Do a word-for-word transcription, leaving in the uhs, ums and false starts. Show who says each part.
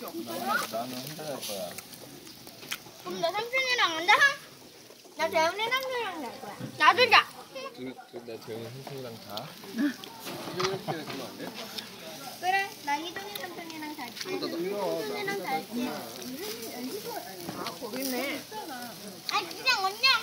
Speaker 1: 나는 혼자 갈 거야.
Speaker 2: 그럼 너 삼촌이랑 앉아? 나 재훈이 삼촌이랑 갈 거야. 나도 자.
Speaker 1: 둘, 둘, 나 재훈이 삼촌이랑 가. 이렇게 가면 안 돼?
Speaker 2: 그래, 나 희동이 삼촌이랑 갈게. 삼촌이랑 갈게.
Speaker 3: 아, 거기 있네.
Speaker 2: 아니 그냥 언니랑